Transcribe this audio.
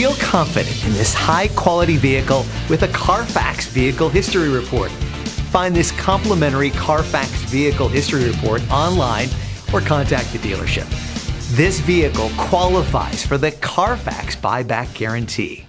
Feel confident in this high-quality vehicle with a Carfax Vehicle History Report. Find this complimentary Carfax Vehicle History Report online or contact the dealership. This vehicle qualifies for the Carfax Buyback Guarantee.